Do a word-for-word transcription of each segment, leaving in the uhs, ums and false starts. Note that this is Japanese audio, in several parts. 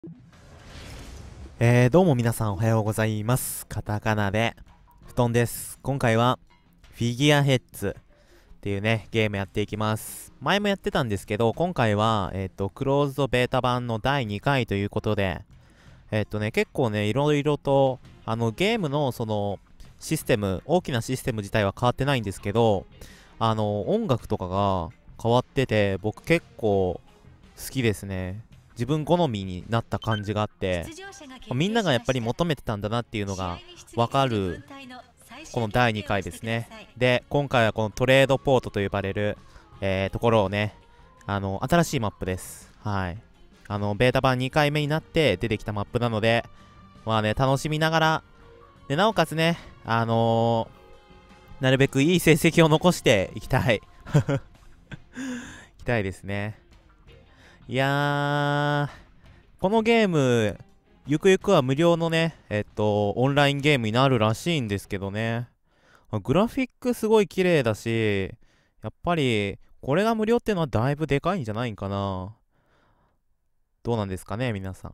えー、どうも皆さんおはようございます。カタカナで布団です。今回はフィギュアヘッズっていうねゲームやっていきます。前もやってたんですけど、今回はえっとクローズドベータ版のだいにかいということで、えっとね結構ねいろいろとあのゲームのそのシステム、大きなシステム自体は変わってないんですけど、あの音楽とかが変わってて僕結構好きですね。自分好みになった感じがあって、みんながやっぱり求めてたんだなっていうのが分かるこのだいにかいですね。で、今回はこのトレードポートと呼ばれる、えー、ところをね、あの新しいマップです。はい。あのベータ版にかいめになって出てきたマップなので、まあね、楽しみながら、でなおかつね、あのー、なるべくいい成績を残していきたい。いきたいですね。いやー、このゲーム、ゆくゆくは無料のね、えっと、オンラインゲームになるらしいんですけどね。グラフィックすごい綺麗だし、やっぱり、これが無料っていうのはだいぶでかいんじゃないんかな。どうなんですかね、皆さん。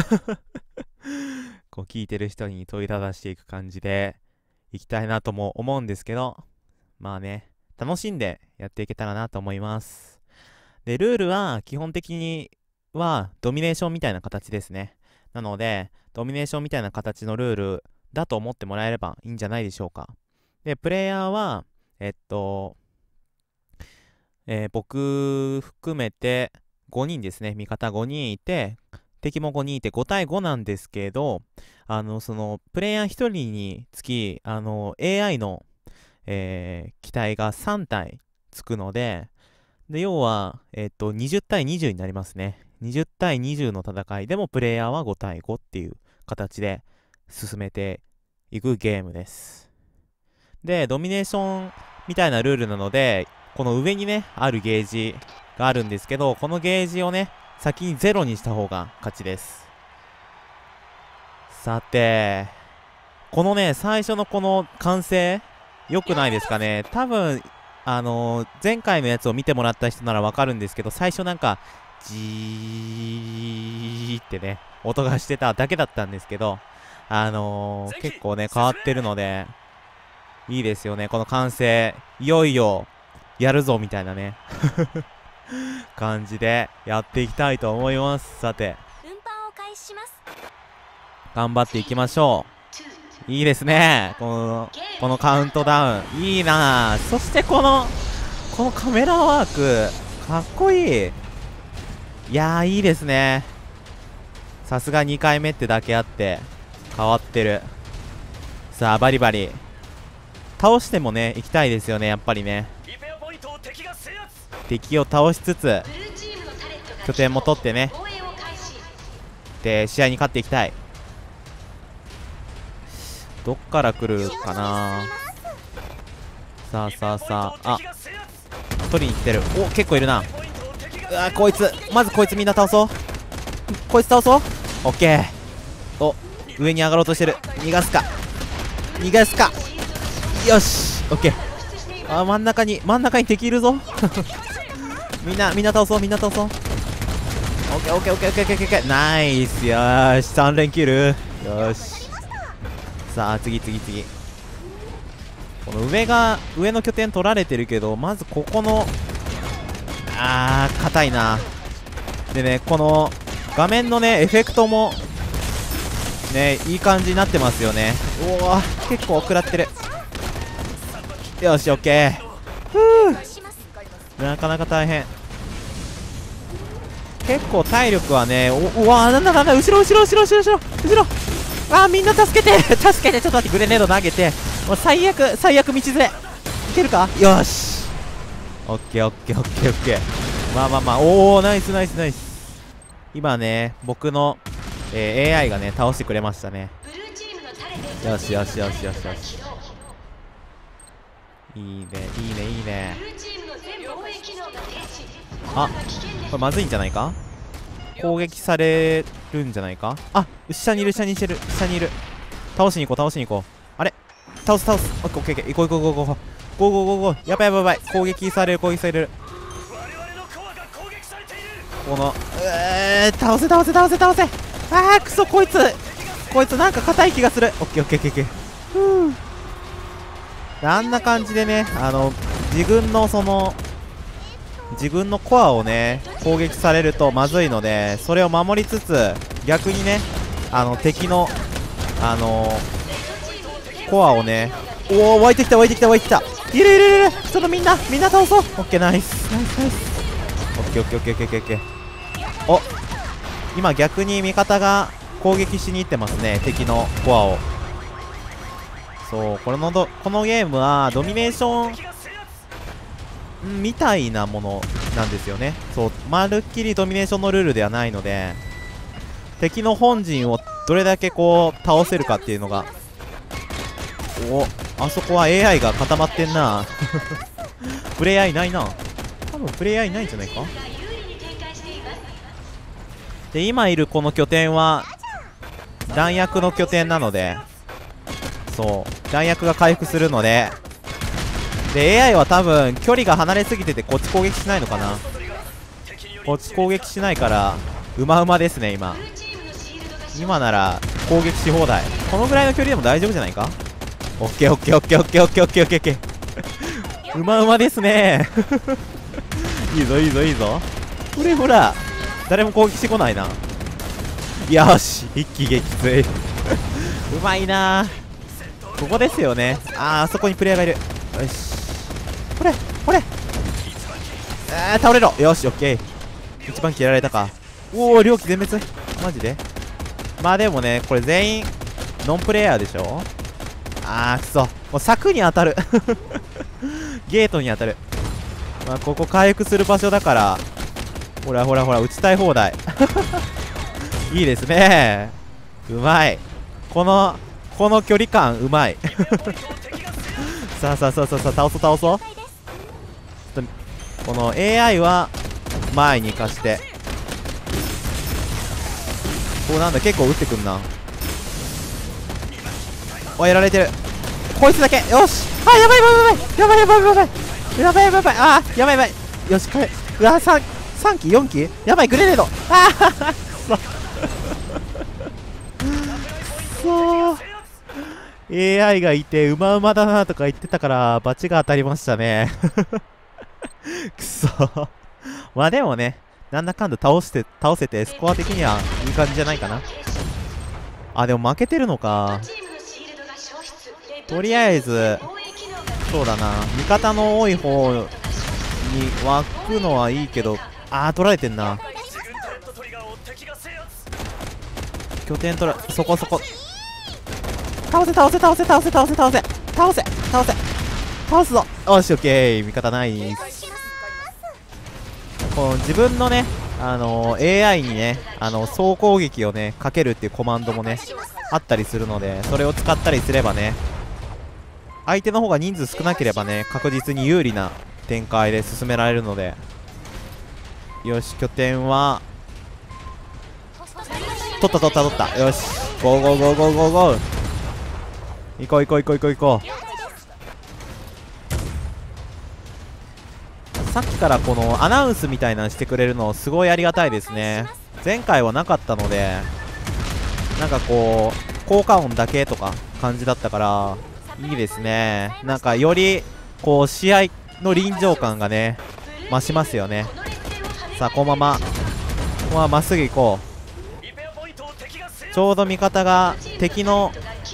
こう聞いてる人に問いただしていく感じで、いきたいなとも思うんですけど、まあね、楽しんでやっていけたらなと思います。で、ルールは基本的にはドミネーションみたいな形ですね。なので、ドミネーションみたいな形のルールだと思ってもらえればいいんじゃないでしょうか。で、プレイヤーは、えっと、えー僕含めてごにんですね。味方ごにんいて、敵もごにんいてご対ごなんですけど、あの、その、プレイヤーひとりにつき、あの、エーアイ の、えー機体がさん体つくので、で、要は、えっと、にじゅう対にじゅうになりますね。にじゅう対にじゅうの戦いでもプレイヤーはご対ごっていう形で進めていくゲームです。で、ドミネーションみたいなルールなので、この上にね、あるゲージがあるんですけど、このゲージをね、先にゼロにした方が勝ちです。さて、このね、最初のこの完成、良くないですかね。多分、あのー、前回のやつを見てもらった人ならわかるんですけど、最初なんか、じーってね、音がしてただけだったんですけど、あのー、結構ね、変わってるので、いいですよね、この完成。いよいよ、やるぞ、みたいなね、感じでやっていきたいと思います。さて、頑張っていきましょう。いいですね。この、このカウントダウン。いいなぁ。そしてこの、このカメラワーク。かっこいい。いやー、いいですね。さすがにかいめってだけあって、変わってる。さあ、バリバリ。倒してもね、行きたいですよね、やっぱりね。敵を倒しつつ、拠点も取ってね。で、試合に勝っていきたい。どっから来るかな。さあさあさあ、あ、取りに来てる。お、結構いるな。うわ、こいつまずこいつみんな倒そう。こいつ倒そう。オッケー。お、上に上がろうとしてる。逃がすか逃がすか。よし、オッケー。あ、真ん中に真ん中に敵いるぞ。みんなみんな倒そう、みんな倒そう。オッケーオッケーオッケーオッケーオッケーオッケー。ナイス。よーし、さん連キル。よし、さあ次次次。この上が上の拠点取られてるけど、まずここのあー硬いな。でね、この画面のねエフェクトもねいい感じになってますよね。おお、結構食らってる。よし、オッケー。ふう、なかなか大変。結構体力はね、お、うわー、なんだなんだ、後ろ後ろ後ろ後ろ後ろ後ろ。あー、みんな助けて助けて。ちょっと待って、グレネード投げて、もう最悪最悪道連れいけるか。よし、オッケーオッケーオッケーオッケー。まあまあまあ、おお、ナイスナイスナイス。今ね僕の、えー、エーアイ がね倒してくれましたね。よしよしよしよしよし。いいねいいねいいね。あ、これまずいんじゃないか。攻撃されるんじゃないか。あ、下にいる下にいる下にいる。倒しに行こう倒しに行こう。あれ、倒す倒す。オッケーオッケー。行こう行こう行こう行こう。ゴーゴーゴーゴー。やばいやばいやばい。攻撃される攻撃される。この、えー、倒せ倒せ倒せ倒せ。 あーくそ、こいつこいつなんか硬い気がする。オッケーオッケーオッケーオッケー。ふう。あんな感じでね、あの自分のその自分のコアをね攻撃されるとまずいので、それを守りつつ逆にね、あの敵のあのコアをね、おお湧いてきた湧いてきた湧いてきた、いるいるいる、ちょっとみんなみんな倒そう。オッケーナイスナイスナイス。オッケーオッケーオッケーオッケーオッケー。お、今逆に味方が攻撃しに行ってますね、敵のコアを。そう、このどこのゲームはドミネーションみたいなものなんですよね。そう、まるっきりドミネーションのルールではないので、敵の本陣をどれだけこう倒せるかっていうのが。お、あそこは エーアイ が固まってんなプレイヤーいないな。多分プレイヤーいないんじゃないか。で、今いるこの拠点は弾薬の拠点なので、そう弾薬が回復するので、で エーアイ は多分距離が離れすぎててこっち攻撃しないのかな。こっち攻撃しないからうまうまですね。今今なら攻撃し放題。このぐらいの距離でも大丈夫じゃないか。オッケーオッケーオッケーオッケーオッケーオッケーオッケーオッケーうまうまですねいいぞいいぞいいぞ。これほら誰も攻撃してこないな。よし、一気撃墜うまいな。ここですよね。あー、あそこにプレイヤーがいる。よし、これこれ、えー、倒れろ。よし、オッケー。一番切られたか。おお、猟奇全滅。マジで。まあでもね、これ全員ノンプレイヤーでしょ。あーくそ、もう柵に当たるゲートに当たる。まあここ回復する場所だから、ほらほらほら、打ちたい放題いいですね。うまい。このこの距離感うまいさあさあさあさあさあ、倒そう倒そう。ちょっとこの エーアイ は前に行かして、こうなんだ、結構打ってくんな。お、やられてる。こいつだけ。よし、あ、やばいやばいやばいやばいやばいやばいやばいやばいやばいやばい、あー、やばいやばい。よし、これ、うわ、さん、さん機よん機やばい、グレネード。あーくそくそー、 エーアイ がいてうまうまだなとか言ってたからバチが当たりましたねくそまあでもね、なんだかんだ倒して倒せてスコア的にはいい感じじゃないかな。あ、でも負けてるのか。とりあえずそうだな、味方の多い方に湧くのはいいけど、あー取られてんな。拠点取ら、そこそこ倒せ倒せ倒せ倒せ倒せ倒せ倒せ倒せ倒すぞ。よし、オッケー。味方ナイス。この自分のね、あのー、エーアイ にね、あの総攻撃をねかけるっていうコマンドもねあったりするので、それを使ったりすればね、相手の方が人数少なければね確実に有利な展開で進められるので。よし、拠点は取った取った取った。よし、ゴーゴーゴーゴーゴーゴー、行こう行こう行こう行こう行こう。さっきからこのアナウンスみたいなのしてくれるのすごいありがたいですね。前回はなかったので、なんかこう効果音だけとか感じだったからいいですね。なんかよりこう試合の臨場感がね増しますよね。さあ、このままこのまままっすぐ行こう。ちょうど味方が敵の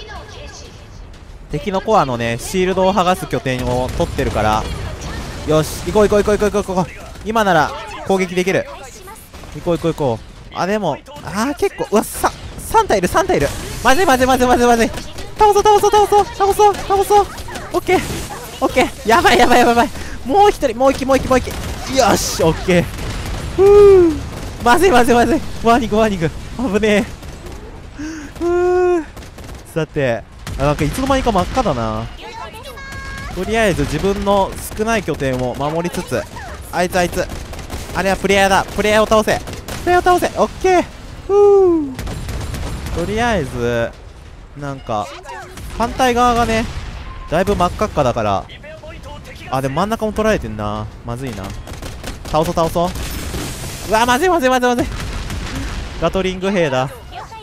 敵のコアのねシールドを剥がす拠点を取ってるから、よし、行こう行こう行こう行こう行こう行こう。今なら攻撃できる。行こう行こう行こう。あ、でもあー結構、うわ、ささん体いるさん体いる。まずいまずいまずいまずいまずい。倒そう倒そう倒そう倒そう倒そう。オッケーオッケー。やばいやばいやばいやばい。もう一人、もう一機もう一機もう一機。よし、オッケー。ふう、まずいまずいまずい。ワーニングワーニング、危ねえ。ふう、さて、あ、なんかいつの間にか真っ赤だな。とりあえず自分の少ない拠点を守りつつ、あいつあいつあれはプレイヤーだ。プレイヤーを倒せプレイヤーを倒せ。オッケー。ふう、とりあえずなんか反対側がねだいぶ真っ赤っかだから、あ、でも真ん中も取られてんな。まずいな。倒そう倒そう。うわ、まずいまずいまずいまずい。ガトリング兵だ。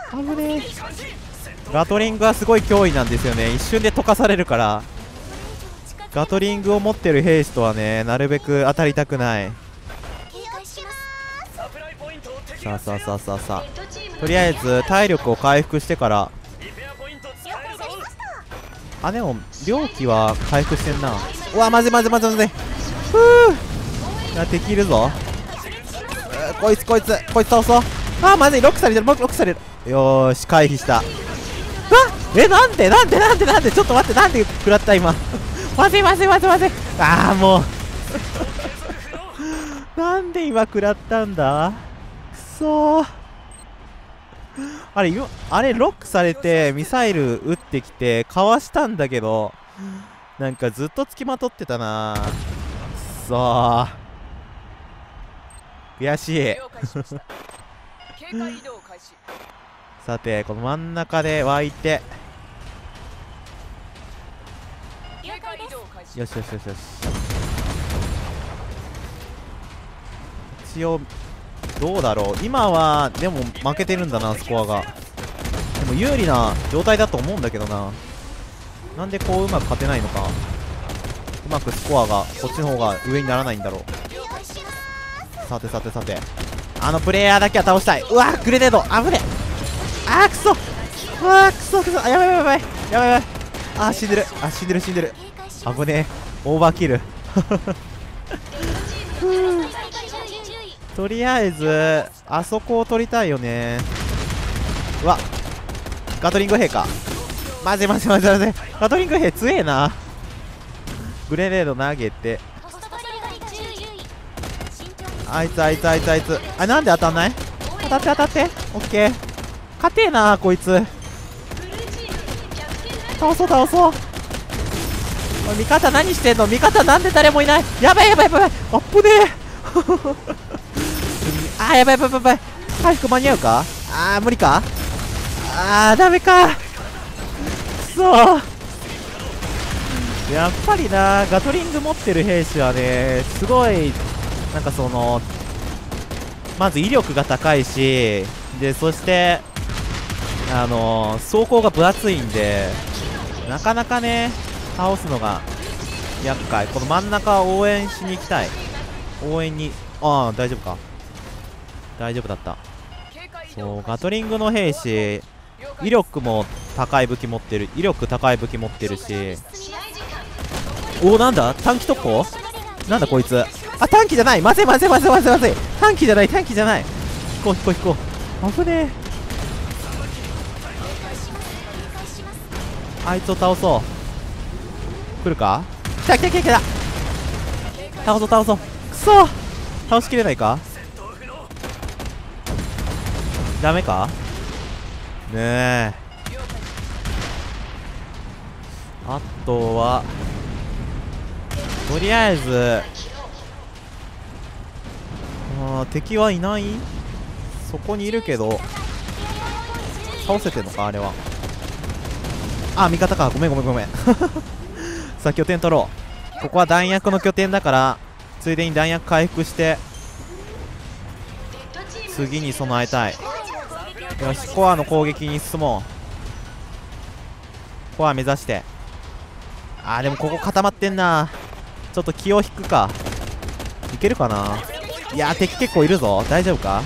危ねえ。ガトリングはすごい脅威なんですよね。一瞬で溶かされるから、ガトリングを持ってる兵士とはね、なるべく当たりたくない。さあさあさあさあさあ、とりあえず体力を回復してから。あ、でも猟奇は回復してんな。うわ、まずいまずいまずいまずい。ふう、いや、敵いるぞ。こいつこいつこいつ倒そう。あー、まずい。ロックされてる、ロックされる。よーし、回避した。あ、え、なんでなんでなんでなんで、ちょっと待って、なんで食らった今。まずいまずいまずいまずい。ああ、もうなんで今食らったんだ。くそー。あれ、あれロックされてミサイル撃ってきてかわしたんだけど、なんかずっとつきまとってたな。くそー、悔しい。さて、この真ん中で湧いて、よしよしよしよし。一応どうだろう。今はでも負けてるんだな、スコアが。でも有利な状態だと思うんだけどな。なんでこううまく勝てないのか。うまくスコアがこっちの方が上にならないんだろう。さてさてさて、あのプレイヤーだけは倒したい。うわー、グレネード危ねえ。あー、くそ、うわー、くそくそ、あ、やばいやばいやばいやばいやばい。あー、死んでる、あ、死んでる死んでる。危ねえ、オーバーキル。とりあえずあそこを取りたいよね。うわ、ガトリング兵か。まずいまずいまずいまずい。ガトリング兵強えな。グレネード投げて、あいつあいつあいつあいつ、あ、なんで当たんない。当たって当たって、オッケー。勝てえなこいつ。倒そう倒そう。味方何してんの。味方なんで誰もいない。やばいやばいやばい、あっぶねえ。あー、やばいやばいやばい。回復間に合うか。あー、無理か。あー、ダメか。くそー。やっぱりな、ガトリング持ってる兵士はね、すごいなんかその、まず威力が高いし、でそしてあのー、装甲が分厚いんで、なかなかね倒すのが厄介。この真ん中応援しに行きたい。応援に、ああ、大丈夫か、大丈夫だった。そう、ガトリングの兵士威力も高い武器持ってる、威力高い武器持ってるし。おお、なんだ短期特攻、なんだこいつ。あ、短期じゃない、まずいまずいまずいまずいまずい。短期じゃない短期じゃない。引こう引こう引こう、危ねえ。あいつを倒そう。来るか。来た来た来た来た。倒そう倒そう。くそ、倒しきれないか。ダメかねえ。あとはとりあえず、あ、敵はいない。そこにいるけど倒せてんのかあれは。あ、味方か。ごめんごめんごめん。さあ拠点取ろう。ここは弾薬の拠点だから、ついでに弾薬回復して次に備えたい。よし、コアの攻撃に進もう。コア目指して。あー、でもここ固まってんな。ちょっと気を引くか。いけるかな。いやー、敵結構いるぞ。大丈夫か。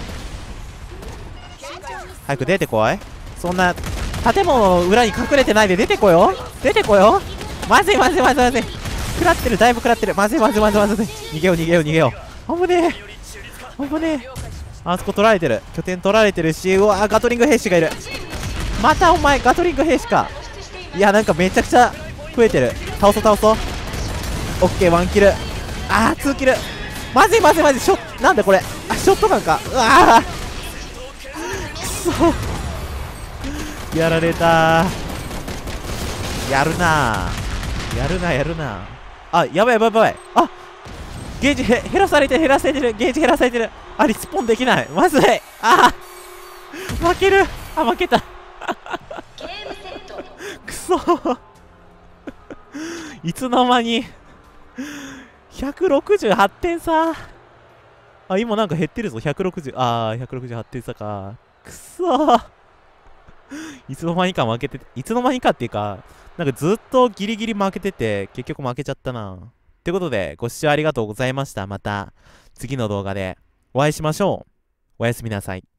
早く出てこい。そんな建物の裏に隠れてないで出てこよ。出てこよ。まずいまずいまずいまずい。食らってる、だいぶ食らってる。まずいまずいまずいまずい。逃げよう逃げよう逃げよう。危ねえ危ねえ。あそこ取られてる、拠点取られてるし。うわー、ガトリング兵士がいる。またお前ガトリング兵士か。いや、なんかめちゃくちゃ増えてる。倒そう倒そう。オッケー、ワンキル。あー、ツーキル。まずいまずいまずい。ショッ、なんだこれ。あ、ショットガンか。うわー、くそ、やられたー。やるなー、やるなやるな。あ、やばいやばいやばい。あ、ゲージへ減らされてる減らされてる。ゲージ減らされてる。あ、リスポンできない。まずい。あー、負ける。あ、負けた。くそー。いつの間にひゃくろくじゅうはってん差。あ、今なんか減ってるぞ。ひゃくろくじゅう、あー、ひゃくろくじゅうはってん差か。くそー。 いつの間にか負けて、いつの間にかっていうか、なんかずっとギリギリ負けてて、結局負けちゃったな。ってことで、ご視聴ありがとうございました。また次の動画でお会いしましょう。おやすみなさい。